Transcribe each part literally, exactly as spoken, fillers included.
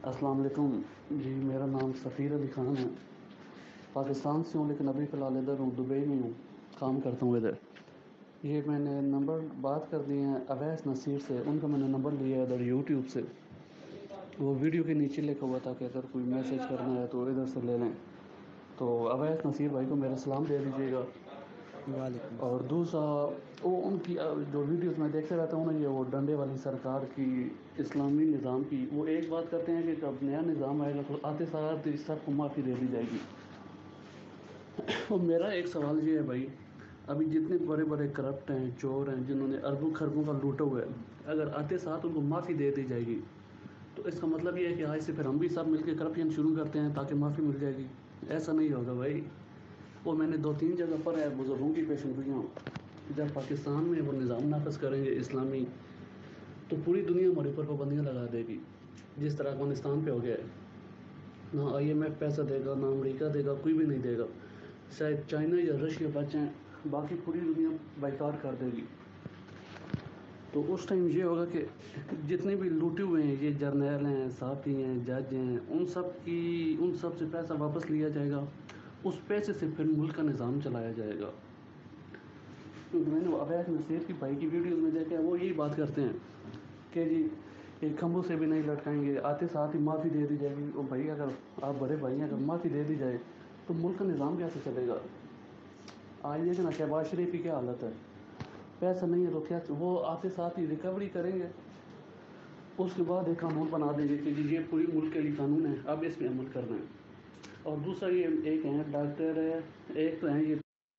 السلام علیکم جی، میرا نام سفیر علی خان ہے۔ پاکستان سے ہوں لیکن ابھی فی الحال ادھر ہوں، دبئی میں ہوں، کام کرتا ہوں ادھر۔ یہ میں نے نمبر بات کر دی ہیں اویس نصیر سے، ان کا میں نے نمبر لیا ہے ادھر یوٹیوب سے۔ وہ ویڈیو کے نیچے لکھا ہوا تھا کہ اگر کوئی میسیج کرنا ہے تو ادھر سے لے لیں۔ تو اویس نصیر بھائی کو میرا سلام دے دیجیے گا۔ وعلیکم اور السلام۔ دوسرا، وہ ان کی جو ویڈیوز میں دیکھتے رہتا ہوں نا، یہ وہ ڈنڈے والی سرکار کی، اسلامی نظام کی، وہ ایک بات کرتے ہیں کہ جب نیا نظام آئے گا تو آتے ساتھ اس سب کو معافی دے دی جائے گی۔ اور میرا ایک سوال یہ ہے بھائی، ابھی جتنے بڑے بڑے کرپٹ ہیں، چور ہیں، جنہوں نے اربوں خربوں کا لوٹا ہوا ہے، اگر آتے ساتھ ان کو معافی دے دی جائے گی تو اس کا مطلب یہ ہے کہ آج سے پھر ہم بھی سب مل کے کرپشن شروع کرتے ہیں تاکہ معافی مل جائے گی۔ ایسا نہیں ہوگا بھائی۔ وہ میں نے دو تین جگہ پر ہے بزرگوں کی پیشن گوئیاں، جب پاکستان میں وہ نظام نافذ کریں گے اسلامی، تو پوری دنیا ہمارے اوپر پابندیاں لگا دے گی، جس طرح افغانستان پہ ہو گیا ہے۔ نہ آئی ایم ایف پیسہ دے گا، نہ امریکہ دے گا، کوئی بھی نہیں دے گا، شاید چائنا یا رشیا بچیں، باقی پوری دنیا بیکار کر دے گی۔ تو اس ٹائم یہ ہوگا کہ جتنے بھی لوٹے ہوئے ہیں، یہ جرنیل ہیں، صحافی ہیں، جج ہیں، ان سب کی ان سب سے پیسہ واپس لیا جائے گا، اس پیسے سے پھر ملک کا نظام چلایا جائے گا۔ کیونکہ میں نے اویس نصیر کی بھائی کی ویڈیوز میں دیکھا ہے، وہ یہی بات کرتے ہیں کہ جی ایک کھمبوں سے بھی نہیں لٹکائیں گے، آتے ساتھ ہی معافی دے دی جائے گی۔ اور بھائی اگر آپ بڑے بھائی ہیں، اگر معافی دے دی جائے تو ملک کا نظام کیسے چلے گا؟ آج دیکھنا شہباز شریف کی کیا حالت ہے، پیسہ نہیں ہے تو کیا، وہ آتے ساتھ ہی ریکوری کریں گے، اس کے بعد ایک قانون بنا دیں گے کہ جی یہ پوری ملک کے لیے قانون ہے، اب اس پہ عمل کرنا ہے۔ اور دوسرا یہ ایک ہیں ڈاکٹر ہے، ایک تو ہیں یہ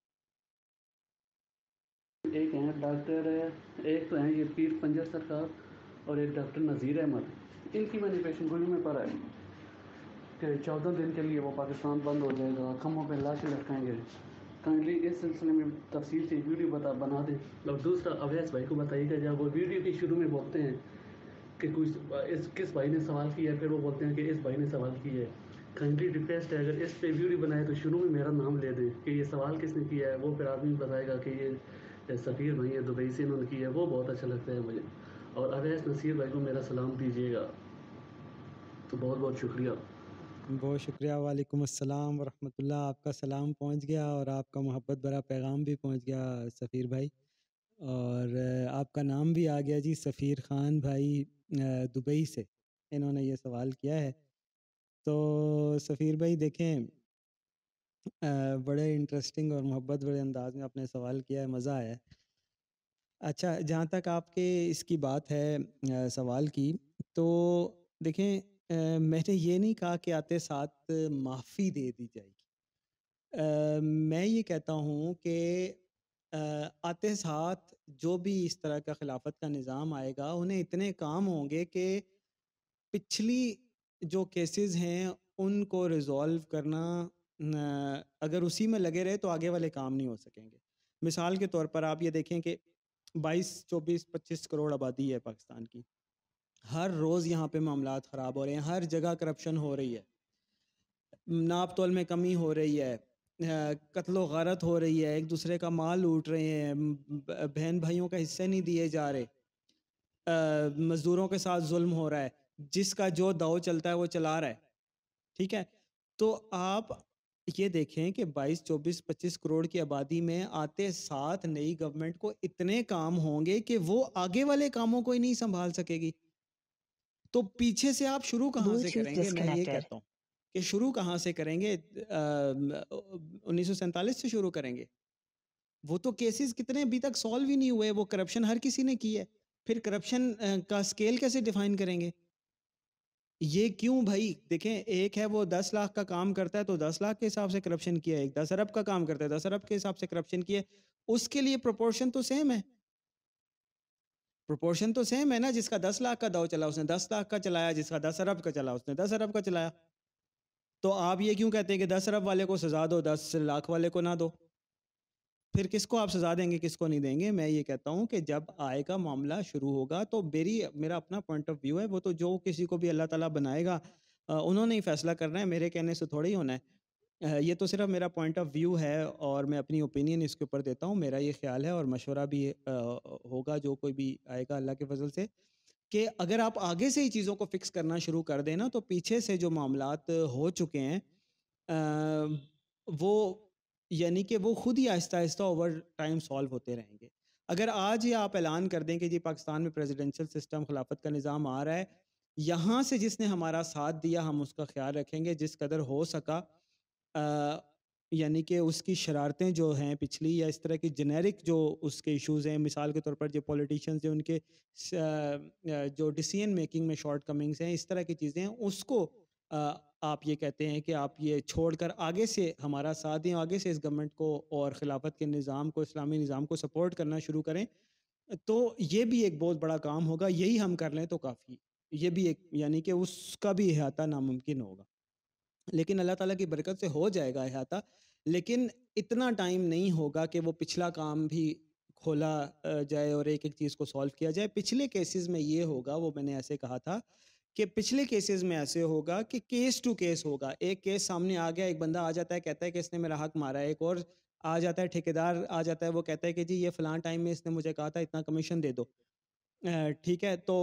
ایک ہیں ڈاکٹر ہے ایک تو ہیں یہ پیر پنجر سرکار، اور ایک ڈاکٹر نذیر احمد۔ ان کی میں نے پیشن گوئی میں پڑھا ہے کہ چودہ دن کے لیے وہ پاکستان بند ہو جائے گا، کھمبوں پہ لاشیں لٹکائیں گے۔ کائنڈلی اس سلسلے میں تفصیل سے ویڈیو بتا بنا دیں۔ اور دوسرا اویس بھائی کو بتائیے کہ جب وہ ویڈیو کے شروع میں بولتے ہیں کہ کوئی اس کس بھائی نے سوال کیا ہے، پھر وہ بولتے ہیں کہ اس بھائی نے سوال کیا ہے، کائنڈلی ریکویسٹ ہے اگر اس پہ ویڈیو بنائے تو شروع میں میرا نام لے دیں کہ یہ سوال کس نے کیا ہے، وہ پھر آدمی بتائے گا کہ یہ سفیر بھائی ہیں دبئی سے، انہوں نے کیا ہے، وہ بہت اچھا لگتا ہے مجھے۔ اور اویس نصیر بھائی کو میرا سلام دیجیے گا۔ تو بہت بہت شکریہ۔ بہت شکریہ۔ وعلیکم السلام ورحمۃ اللہ۔ آپ کا سلام پہنچ گیا اور آپ کا محبت بھرا پیغام بھی پہنچ گیا سفیر بھائی، اور آپ کا نام بھی آ گیا جی، سفیر خان بھائی دبئی سے انہوں نے یہ سوال کیا ہے۔ تو سفیر بھائی دیکھیں، بڑے انٹرسٹنگ اور محبت بڑے انداز میں آپ نے سوال کیا ہے، مزہ آیا ہے۔ اچھا، جہاں تک آپ کے اس کی بات ہے سوال کی، تو دیکھیں میں نے یہ نہیں کہا کہ آتے ساتھ معافی دے دی جائے گی، میں یہ کہتا ہوں کہ آتے ساتھ جو بھی اس طرح کا خلافت کا نظام آئے گا، انہیں اتنے کام ہوں گے کہ پچھلی جو کیسز ہیں ان کو ریزالو کرنا اگر اسی میں لگے رہے تو آگے والے کام نہیں ہو سکیں گے۔ مثال کے طور پر آپ یہ دیکھیں کہ بائیس چوبیس پچیس کروڑ آبادی ہے پاکستان کی، ہر روز یہاں پہ معاملات خراب ہو رہے ہیں، ہر جگہ کرپشن ہو رہی ہے، ناپ تول میں کمی ہو رہی ہے، قتل و غارت ہو رہی ہے، ایک دوسرے کا مال لوٹ رہے ہیں، بہن بھائیوں کا حصے نہیں دیے جا رہے، مزدوروں کے ساتھ ظلم ہو رہا ہے، جس کا جو داؤ چلتا ہے وہ چلا رہا ہے، ٹھیک ہے۔ تو آپ یہ دیکھیں کہ بائیس چوبیس پچیس کروڑ کی آبادی میں آتے ساتھ نئی گورنمنٹ کو اتنے کام ہوں گے کہ وہ آگے والے کاموں کو ہی نہیں سنبھال سکے گی، تو پیچھے سے آپ شروع کہاں سے کریں گے؟ میں یہ کہتا ہوں کہ شروع کہاں سے کریں گے؟ انیس سو سینتالیس سے شروع کریں گے؟ وہ تو کیسز کتنے ابھی تک سالو ہی نہیں ہوئے، وہ کرپشن ہر کسی نے کی ہے، پھر کرپشن کا سکیل کیسے ڈیفائن کریں گے؟ یہ کیوں بھائی؟ دیکھیں، ایک ہے وہ دس لاکھ کا کام کرتا ہے تو دس لاکھ کے حساب سے کرپشن کیا ہے، ایک دس ارب کا کام کرتا ہے دس ارب کے حساب سے کرپشن کیا ہے، اس کے لیے پروپورشن تو سیم ہے، پروپورشن تو سیم ہے نا۔ جس کا دس لاکھ کا داؤ چلا اس نے دس لاکھ کا چلایا، جس کا دس ارب کا چلا اس نے دس ارب کا چلایا۔ تو آپ یہ کیوں کہتے ہیں کہ دس ارب والے کو سزا دو، دس لاکھ والے کو نہ دو؟ پھر کس کو آپ سزا دیں گے، کس کو نہیں دیں گے؟ میں یہ کہتا ہوں کہ جب آئے گا معاملہ شروع ہوگا تو میری میرا اپنا پوائنٹ آف ویو ہے، وہ تو جو کسی کو بھی اللہ تعالیٰ بنائے گا انہوں نے ہی فیصلہ کرنا ہے، میرے کہنے سے تھوڑا ہی ہونا ہے، یہ تو صرف میرا پوائنٹ آف ویو ہے اور میں اپنی اوپینین اس کے اوپر دیتا ہوں، میرا یہ خیال ہے، اور مشورہ بھی ہوگا جو کوئی بھی آئے گا اللہ کے فضل سے۔ کہ اگر آپ آگے سے ہی چیزوں کو فکس کرنا شروع کر دیں نا تو پیچھے سے جو معاملات ہو چکے ہیں وہ یعنی کہ وہ خود ہی آہستہ آہستہ اوور ٹائم سالو ہوتے رہیں گے. اگر آج ہی آپ اعلان کر دیں کہ جی پاکستان میں پریزیڈنشل سسٹم خلافت کا نظام آ رہا ہے, یہاں سے جس نے ہمارا ساتھ دیا ہم اس کا خیال رکھیں گے جس قدر ہو سکا, آ, یعنی کہ اس کی شرارتیں جو ہیں پچھلی یا اس طرح کی جنیرک جو اس کے ایشوز ہیں, مثال کے طور پر جو پولیٹیشینز ہیں ان کے جو ڈیسیژن میکنگ میں شارٹ کمنگز ہیں, اس طرح کی چیزیں ہیں, اس کو آپ یہ کہتے ہیں کہ آپ یہ چھوڑ کر آگے سے ہمارا ساتھ دیں, آگے سے اس گورنمنٹ کو اور خلافت کے نظام کو, اسلامی نظام کو سپورٹ کرنا شروع کریں, تو یہ بھی ایک بہت بڑا کام ہوگا. یہی ہم کر لیں تو کافی, یہ بھی ایک یعنی کہ اس کا بھی احاطہ ناممکن ہوگا, لیکن اللہ تعالیٰ کی برکت سے ہو جائے گا احاطہ, لیکن اتنا ٹائم نہیں ہوگا کہ وہ پچھلا کام بھی کھولا جائے اور ایک ایک چیز کو سالو کیا جائے. پچھلے کیسز میں یہ ہوگا, وہ میں نے ایسے کہا تھا کہ پچھلے کیسز میں ایسے ہوگا کہ کیس ٹو کیس ہوگا. ایک کیس سامنے آ گیا, ایک بندہ آ جاتا ہے کہتا ہے کہ اس نے میرا حق مارا ہے, ایک اور آ جاتا ہے ٹھیکیدار آ جاتا ہے, وہ کہتا ہے کہ جی یہ فلاں ٹائم میں اس نے مجھے کہا تھا اتنا کمیشن دے دو, ٹھیک ہے, تو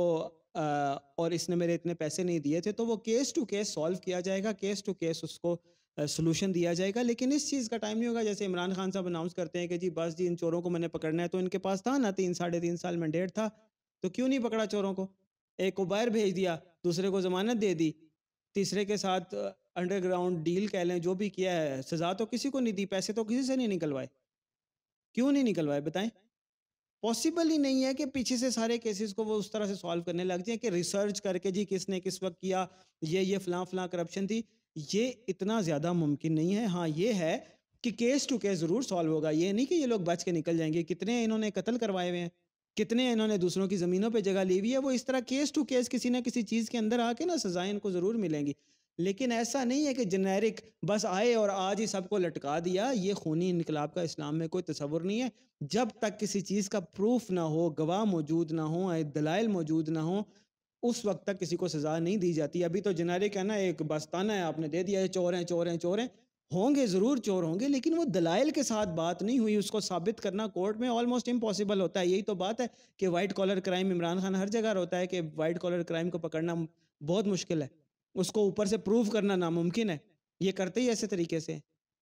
اور اس نے میرے اتنے پیسے نہیں دیے تھے, تو وہ کیس ٹو کیس سالو کیا جائے گا, کیس ٹو کیس اس کو سولوشن دیا جائے گا. لیکن اس چیز کا ٹائم نہیں ہوگا جیسے عمران خان صاحب اناؤنس کرتے ہیں کہ جی بس جی ان چوروں کو میں نے پکڑنا ہے, تو ان کے پاس تھا نا تین ساڑھے تین سال مینڈیٹ تھا, تو کیوں نہیں پکڑا چوروں کو؟ ایک کو باہر بھیج دیا, دوسرے کو ضمانت دے دی, تیسرے کے ساتھ انڈر گراؤنڈ ڈیل کہہ لیں, جو بھی کیا ہے, سزا تو کسی کو نہیں دی, پیسے تو کسی سے نہیں نکلوائے. کیوں نہیں نکلوائے بتائیں؟ پاسبل ہی نہیں ہے کہ پیچھے سے سارے کیسز کو وہ اس طرح سے سالو کرنے لگ جائیں کہ ریسرچ کر کے جی کس نے کس وقت کیا, یہ یہ فلاں فلاں کرپشن تھی. یہ اتنا زیادہ ممکن نہیں ہے. ہاں یہ ہے کہ کیس ٹو کیس ضرور سالو ہوگا, یہ نہیں کہ یہ لوگ بچ کے نکل جائیں گے. کتنے انہوں نے قتل کروائے ہوئے ہیں, کتنے انہوں نے دوسروں کی زمینوں پہ جگہ لی ہوئی ہے, وہ اس طرح کیس ٹو کیس کسی نہ کسی چیز کے اندر آ کے نا سزائیں ان کو ضرور ملیں گی. لیکن ایسا نہیں ہے کہ جنیرک بس آئے اور آج ہی سب کو لٹکا دیا. یہ خونی انقلاب کا اسلام میں کوئی تصور نہیں ہے. جب تک کسی چیز کا پروف نہ ہو, گواہ موجود نہ ہو, دلائل موجود نہ ہو, اس وقت تک کسی کو سزا نہیں دی جاتی. ابھی تو جنیرک ہے نا, ایک بستانہ ہے, آپ نے دے دیا چور ہیں چور ہیں چور ہیں, ہوں گے ضرور چور ہوں گے, لیکن وہ دلائل کے ساتھ بات نہیں ہوئی. اس کو ثابت کرنا کورٹ میں آلموسٹ امپاسبل ہوتا ہے. یہی تو بات ہے کہ white collar crime, Imran Khan ہر جگہ ہوتا ہے کہ وائٹ کالر کرائم کو پکڑنا بہت مشکل ہے, اس کو اوپر سے پروف کرنا ناممکن ہے. یہ کرتے ہی ایسے طریقے سے.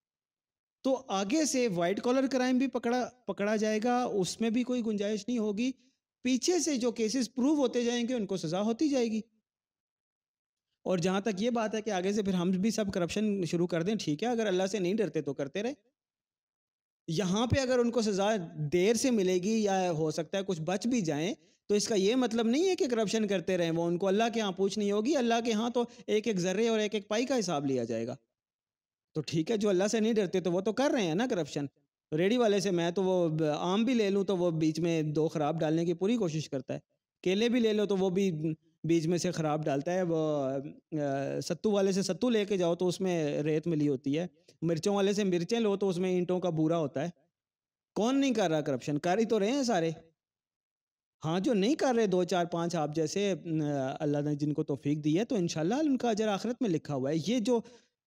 تو آگے سے وائٹ کالر کرائم بھی پکڑا پکڑا جائے گا, اس میں بھی کوئی گنجائش نہیں ہوگی. پیچھے سے جو کیسز پروو ہوتے جائیں گے ان کو سزا ہوتی جائے گی. اور جہاں تک یہ بات ہے کہ آگے سے پھر ہم بھی سب کرپشن شروع کر دیں, ٹھیک ہے, اگر اللہ سے نہیں ڈرتے تو کرتے رہے. یہاں پہ اگر ان کو سزا دیر سے ملے گی یا ہو سکتا ہے کچھ بچ بھی جائیں, تو اس کا یہ مطلب نہیں ہے کہ کرپشن کرتے رہیں. وہ ان کو اللہ کے ہاں پوچھنی ہوگی, اللہ کے ہاں تو ایک ایک ذرے اور ایک ایک پائی کا حساب لیا جائے گا. تو ٹھیک ہے, جو اللہ سے نہیں ڈرتے تو وہ تو کر رہے ہیں نا کرپشن. ریڈی والے سے میں تو وہ آم بھی لے لوں تو وہ بیچ میں دو خراب ڈالنے کی پوری کوشش کرتا ہے. کیلے بھی لے لو تو وہ بھی بیچ میں سے خراب ڈالتا ہے. وہ ستو والے سے ستو لے کے جاؤ تو اس میں ریت ملی ہوتی ہے. مرچوں والے سے مرچیں لو تو اس میں اینٹوں کا بورا ہوتا ہے. کون نہیں کر رہا کرپشن؟ کر ہی تو رہے ہیں سارے. ہاں جو نہیں کر رہے دو چار پانچ آپ جیسے, اللہ نے جن کو توفیق دی ہے, تو انشاءاللہ ان کا اجر آخرت میں لکھا ہوا ہے. یہ جو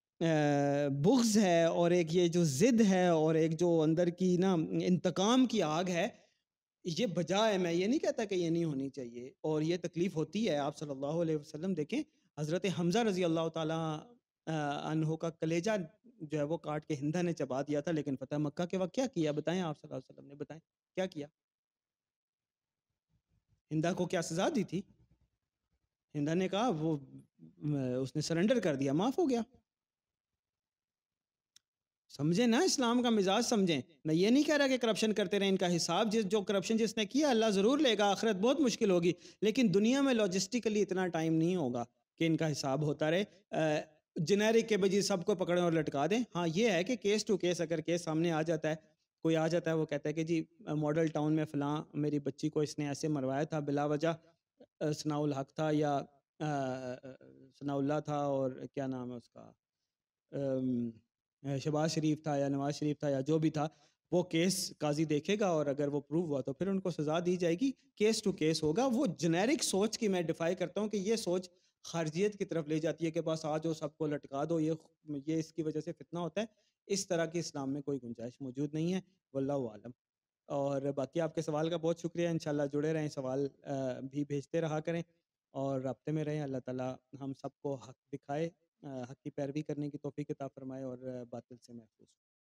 بغض ہے اور ایک یہ جو ضد ہے اور ایک جو اندر کی نا انتقام کی آگ ہے, یہ بجا ہے. میں یہ نہیں کہتا کہ یہ نہیں ہونی چاہیے, اور یہ تکلیف ہوتی ہے. آپ صلی اللہ علیہ وسلم دیکھیں, حضرت حمزہ رضی اللہ تعالیٰ عنہ کا کلیجہ جو ہے وہ کاٹ کے ہندا نے چبا دیا تھا, لیکن فتح مکہ کے وقت کیا کیا بتائیں آپ صلی اللہ علیہ وسلم نے, بتائیں کیا کیا؟ ہندا کو کیا سزا دی تھی؟ ہندا نے کہا وہ اس نے سرنڈر کر دیا, معاف ہو گیا. سمجھیں نا, اسلام کا مزاج سمجھیں. میں یہ نہیں کہہ رہا کہ کرپشن کرتے رہیں, ان کا حساب جس جو کرپشن جس نے کیا اللہ ضرور لے گا, آخرت بہت مشکل ہوگی, لیکن دنیا میں لاجسٹیکلی اتنا ٹائم نہیں ہوگا کہ ان کا حساب ہوتا رہے. جنیرک کے بجی سب کو پکڑیں اور لٹکا دیں. ہاں یہ ہے کہ کیس ٹو کیس اگر کیس سامنے آ جاتا ہے, کوئی آ جاتا ہے وہ کہتا ہے کہ جی ماڈل ٹاؤن میں فلاں میری بچی کو اس نے ایسے مروایا تھا, بلا وجہ ثناء الحق تھا یا ثناء اللہ تھا اور کیا نام ہے اس کا, شہباز شریف تھا یا نواز شریف تھا یا جو بھی تھا, وہ کیس قاضی دیکھے گا اور اگر وہ پروو ہوا تو پھر ان کو سزا دی جائے گی. کیس ٹو کیس ہوگا. وہ جنیرک سوچ کی میں ڈیفائی کرتا ہوں کہ یہ سوچ خارجیت کی طرف لے جاتی ہے کہ بس آ جاؤ سب کو لٹکا دو, یہ یہ اس کی وجہ سے فتنہ ہوتا ہے. اس طرح کی اسلام میں کوئی گنجائش موجود نہیں ہے. واللہ عالم. اور باقی آپ کے سوال کا بہت شکریہ، انشاءاللہ جڑے رہیں، سوال آ، بھی بھیجتے رہا کریں اور رابطے میں رہیں۔ اللہ تعالیٰ ہم سب کو حق دکھائے، آ، حق کی پیروی کرنے کی توفیق عطا فرمائے اور آ، باطل سے محفوظ